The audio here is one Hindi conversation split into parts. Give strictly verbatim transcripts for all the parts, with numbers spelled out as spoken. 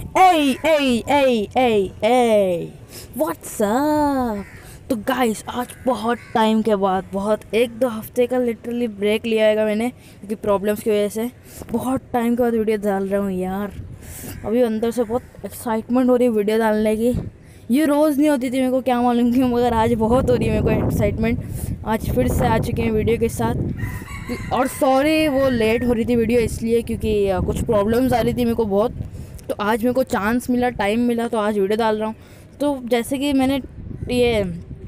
Hey, hey, hey, hey, hey, what's up? तो गाइस आज बहुत टाइम के बाद, बहुत एक दो हफ्ते का लिटरली ब्रेक लिया है मैंने क्योंकि प्रॉब्लम्स की वजह से। बहुत टाइम के बाद वीडियो डाल रहा हूँ यार। अभी अंदर से बहुत एक्साइटमेंट हो रही है वीडियो डालने की। ये रोज़ नहीं होती थी, मेरे को क्या मालूम क्यों, मगर आज बहुत हो रही है मेरे को एक्साइटमेंट। आज फिर से आ चुके हैं वीडियो के साथ। और सॉरी वो लेट हो रही थी वीडियो इसलिए क्योंकि कुछ प्रॉब्लम्स आ रही थी मेरे को बहुत। तो आज मेरे को चांस मिला, टाइम मिला, तो आज वीडियो डाल रहा हूँ। तो जैसे कि मैंने ये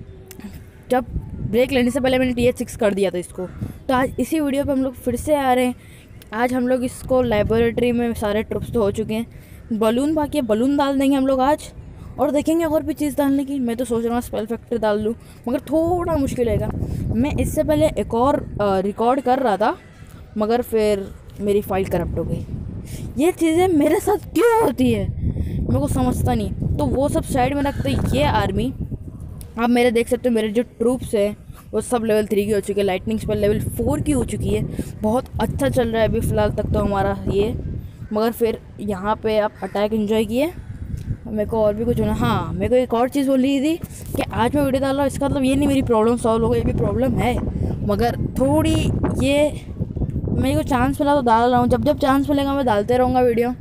जब ब्रेक लेने से पहले मैंने टी एच सिक्स कर दिया था इसको, तो आज इसी वीडियो पे हम लोग फिर से आ रहे हैं। आज हम लोग इसको लेबोरेटरी में सारे ट्रिप्स तो हो चुके हैं, बलून बाकी है, बलून डाल देंगे हम लोग आज। और देखेंगे और भी चीज़ डालने की। मैं तो सोच रहा हूँ स्पेल फैक्टर डाल लूँ, मगर थोड़ा मुश्किल है। मैं इससे पहले एक और रिकॉर्ड कर रहा था, मगर फिर मेरी फाइल करप्ट हो गई। ये चीज़ें मेरे साथ क्यों होती है मेरे को समझता नहीं। तो वो सब साइड में रखते, ये आर्मी आप मेरे देख सकते हो, मेरे जो ट्रूप्स हैं वो सब लेवल थ्री की हो चुकी है, लाइटनिंग स्पेल लेवल फोर की हो चुकी है। बहुत अच्छा चल रहा है अभी फ़िलहाल तक तो हमारा ये। मगर फिर यहाँ पे आप अटैक एंजॉय किए। मेरे को और भी कुछ होना, हाँ मेरे को एक और चीज़ बोल रही थी कि आज मैं वीडियो डाल रहा हूँ, इसका मतलब ये नहीं मेरी प्रॉब्लम सॉल्व हो गई, ये भी प्रॉब्लम है। मगर थोड़ी ये मेरे को चांस मिला तो डाल रहा हूँ। जब जब चांस मिलेगा मैं डालते रहूँगा वीडियो,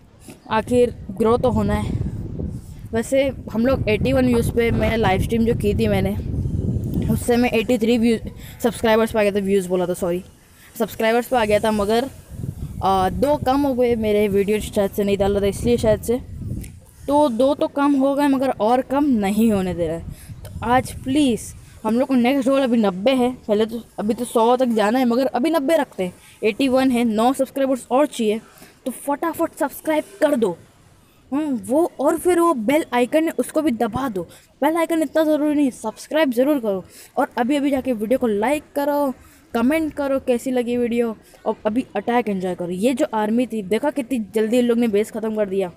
आखिर ग्रो तो होना है। वैसे हम लोग इक्यासी व्यूज़ पे मैंने लाइव स्ट्रीम जो की थी मैंने, उससे मैं तिरासी व्यूज़ सब्सक्राइबर्स पे आ गया था, व्यूज़ बोला था सॉरी, सब्सक्राइबर्स पे आ गया था। मगर आ, दो कम हो गए, मेरे वीडियो शायद से नहीं डाल रहा था इसलिए शायद से, तो दो तो कम हो गए मगर और कम नहीं होने दे रहा है। तो आज प्लीज़ हम लोग को नेक्स्ट गोल अभी नब्बे है, पहले तो अभी तो सौ तक जाना है, मगर अभी नब्बे रखते हैं। इक्यासी है, नौ सब्सक्राइबर्स और चाहिए, तो फटाफट सब्सक्राइब कर दो। हम्म वो और फिर वो बेल आइकन है उसको भी दबा दो। बेल आइकन इतना ज़रूरी नहीं, सब्सक्राइब ज़रूर करो। और अभी अभी जाके वीडियो को लाइक करो, कमेंट करो कैसी लगी वीडियो, और अभी अटैक एंजॉय करो। ये जो आर्मी थी, देखा कितनी जल्दी इन लोग ने बेस ख़त्म कर दिया।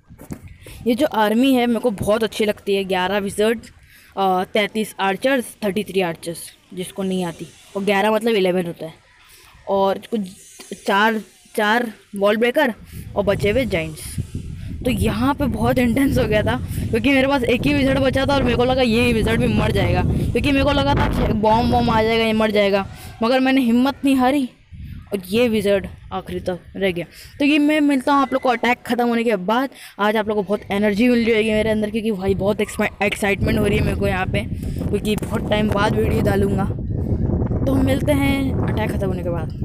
ये जो आर्मी है मेरे को बहुत अच्छी लगती है। ग्यारह विज़र्ड, तैंतीस आर्चर्स, थर्टी थ्री आर्चर्स जिसको नहीं आती, और ग्यारह मतलब इलेवन होता है, और कुछ चार चार वॉल ब्रेकर और बचे हुए जाइंट्स। तो यहाँ पे बहुत इंटेंस हो गया था क्योंकि मेरे पास एक ही विज़र्ड बचा था और मेरे को लगा ये विज़र्ड भी मर जाएगा, क्योंकि मेरे को लगा था बॉम्ब बॉम्ब आ जाएगा, ये मर जाएगा। मगर मैंने हिम्मत नहीं हारी और ये विज़र्ड आखिरी तक रह गया। तो ये मैं मिलता हूँ आप लोग को अटैक ख़त्म होने के बाद। आज आप लोग को बहुत एनर्जी मिल जाएगी मेरे अंदर, क्योंकि भाई बहुत एक्साइटमेंट हो रही है मेरे को यहाँ पे, क्योंकि बहुत टाइम बाद वीडियो डालूँगा। तो हम मिलते हैं अटैक ख़त्म होने के बाद।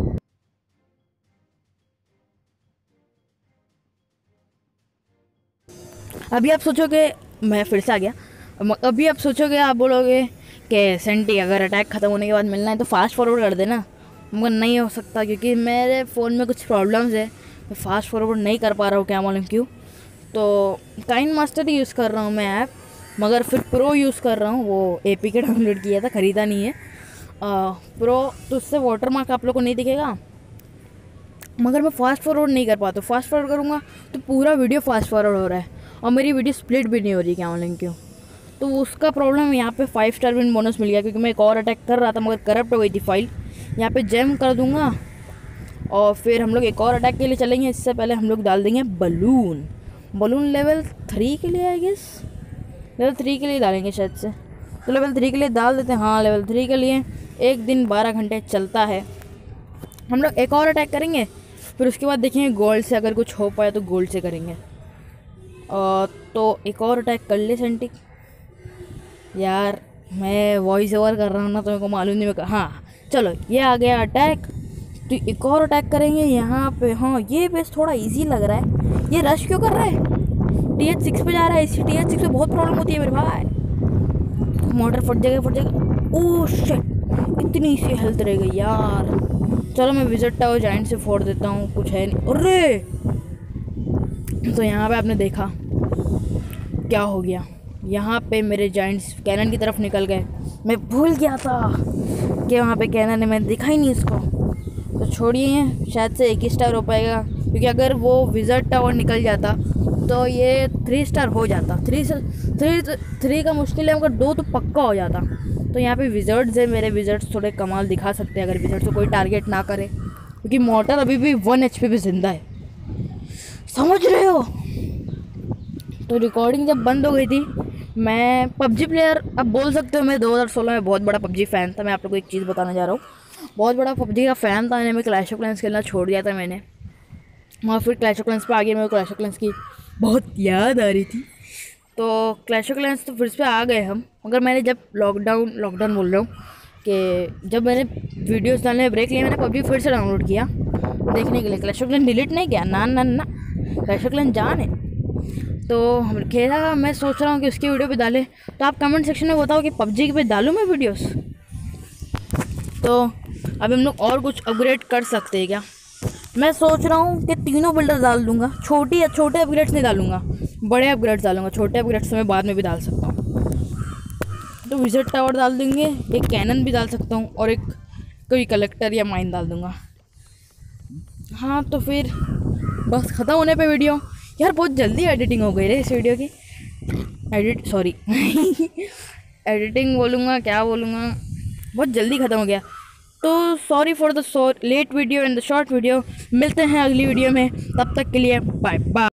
अभी आप सोचोगे, मैं फिर से आ गया, अभी आप सोचोगे, आप बोलोगे कि सेंटी अगर अटैक ख़त्म होने के बाद मिलना है तो फास्ट फॉरवर्ड कर देना, मगर नहीं हो सकता क्योंकि मेरे फ़ोन में कुछ प्रॉब्लम्स है, मैं फास्ट फॉरवर्ड नहीं कर पा रहा हूँ, क्या मालूम क्यों। तो काइन मास्टर ही यूज़ कर रहा हूँ मैं ऐप, मगर फिर प्रो यूज़ कर रहा हूँ। वो ए पी के डाउनलोड किया था, ख़रीदा नहीं है आ, प्रो, तो उससे वाटर मार्क आप लोग को नहीं दिखेगा। मगर मैं फास्ट फॉरवर्ड नहीं कर पाता, फास्ट फॉरवर्ड करूँगा तो पूरा वीडियो फास्ट फॉरवर्ड हो रहा है और मेरी वीडियो स्प्लिट भी नहीं हो रही, क्या मालूम क्यों। तो उसका प्रॉब्लम यहाँ पे फाइव स्टार विन बोनस मिल गया, क्योंकि मैं एक और अटैक कर रहा था मगर करप्ट हो गई थी फाइल। यहाँ पे जेम कर दूंगा और फिर हम लोग एक और अटैक के लिए चलेंगे। इससे पहले हम लोग डाल देंगे बलून। बलून लेवल थ्री के लिए आई गेस, लेवल थ्री के लिए डालेंगे शायद से, तो लेवल थ्री के लिए डाल देते हैं। हाँ लेवल थ्री के लिए एक दिन बारह घंटे चलता है। हम लोग एक और अटैक करेंगे, फिर उसके बाद देखेंगे गोल्ड से अगर कुछ हो पाया तो गोल्ड से करेंगे। और तो एक और अटैक कर ले सेंटिक। यार मैं वॉइस ओवर कर रहा हूँ ना, तो मेरे को मालूम नहीं। मैं हाँ चलो ये आ गया अटैक, तो एक और अटैक करेंगे यहाँ पे। हाँ ये बेस थोड़ा इजी लग रहा है। ये रश क्यों कर रहा है, टी एच सिक्स पे जा रहा है, इसी टी एच सिक्स पे बहुत प्रॉब्लम होती है मेरे भाई। मोटर फट जाएगा फट जाएगा ओह शिट, इतनी सी हेल्थ रह गई यार। चलो मैं विजिट टावर जाइंट से फोड़ देता हूँ, कुछ है नहीं। अरे तो यहाँ पे आपने देखा क्या हो गया, यहाँ पे मेरे जाइंट्स कैनन की तरफ निकल गए। मैं भूल गया था कि वहाँ पे कैनन है, मैंने देखा ही नहीं इसको। तो छोड़िए, शायद से एक ही स्टार हो पाएगा, क्योंकि अगर वो विज़र्ड टावर निकल जाता तो ये थ्री स्टार हो जाता। थ्री से थ्री थ्री का मुश्किल है, मगर दो तो पक्का हो जाता। तो यहाँ पे विज़र्ड्स है, मेरे विज़र्ड्स थोड़े कमाल दिखा सकते हैं अगर विज़र्ड्स को कोई टारगेट ना करे, क्योंकि मोटर अभी भी वन एच पी पे जिंदा है, समझ रहे हो। तो रिकॉर्डिंग जब बंद हो गई थी, मैं पबजी प्लेयर, अब बोल सकते हो मैं दो हज़ार सोलह में बहुत बड़ा पबजी फ़ैन था। मैं आप लोगों को एक चीज़ बताना जा रहा हूँ, बहुत बड़ा पबजी का फ़ैन था। मैं क्लैश ऑफ क्लैंस खेलना छोड़ दिया था मैंने, वहाँ फिर क्लैश ऑफ क्लैंस पे आ गया। मेरे को क्लैश ऑफ क्लैंस की बहुत याद आ रही थी, तो क्लैश ऑफ क्लैंस तो फिर से आ गए हम। मगर मैंने जब लॉकडाउन लॉकडाउन बोल रहा हूँ कि जब मैंने वीडियोस डालने में ब्रेक लिया, मैंने पबजी फिर से डाउनलोड किया देखने के लिए। क्लैश ऑफ क्लैंस डिलीट नहीं किया, ना ना ना, क्लैश ऑफ क्लैंस जान है। तो हम खेला, मैं सोच रहा हूँ कि उसकी वीडियो भी डालें। तो आप कमेंट सेक्शन में बताओ कि पबजी पे डालूँ मैं वीडियोस। तो अब हम लोग और कुछ अपग्रेड कर सकते हैं क्या? मैं सोच रहा हूँ कि तीनों बिल्डर डाल दूँगा, छोटी या छोटे अपग्रेड्स नहीं डालूँगा, बड़े अपग्रेड्स डालूँगा। छोटे अपग्रेड्स तो मैं बाद में भी डाल सकता हूँ। तो विजिट टावर डाल देंगे, एक कैनन भी डाल सकता हूँ, और एक कोई कलेक्टर या माइन डाल दूँगा। हाँ तो फिर बस ख़त्म होने पे वीडियो। यार बहुत जल्दी एडिटिंग हो गई रे इस वीडियो की। एडिट सॉरी एडिटिंग बोलूँगा क्या बोलूँगा, बहुत जल्दी ख़त्म हो गया। तो sorry for the late video and the short video. मिलते हैं अगली वीडियो में, तब तक के लिए बाय बाय।